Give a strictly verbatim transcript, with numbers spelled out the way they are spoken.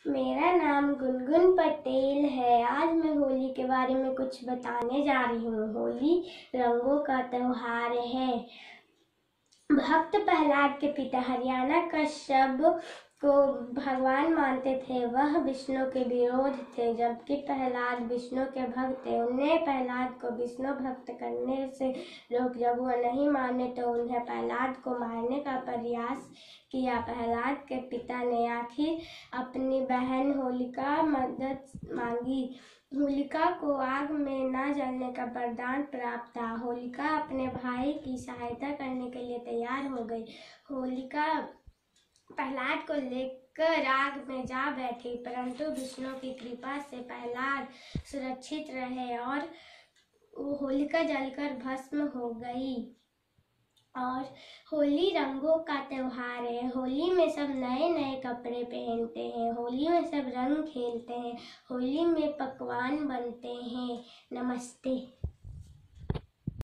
मेरा नाम गुनगुन पटेल है। आज मैं होली के बारे में कुछ बताने जा रही हूँ। होली रंगों का त्योहार है। भक्त प्रहलाद के पिता हरियाणा कश्यप को भगवान मानते थे। वह विष्णु के विरोध थे, जबकि प्रहलाद विष्णु के भक्त थे। उन्हें प्रहलाद को विष्णु भक्त करने से रोक, जब वह नहीं माने तो उन्हें प्रहलाद को मारने का प्रयास किया। प्रहलाद के पिता ने आखिर अपनी बहन होलिका मदद मांगी। होलिका को आग में न जलने का वरदान प्राप्त था। होलिका अपने भाई की सहायता करने के लिए तैयार हो गई। होलिका प्रहलाद को लेकर आग में जा बैठी, परंतु विष्णु की कृपा से प्रहलाद सुरक्षित रहे और होलिका जलकर भस्म हो गई। और होली रंगों का त्योहार है। होली में सब नए नए कपड़े पहनते हैं। होली में सब रंग खेलते हैं। होली में पकवान बनते हैं। नमस्ते।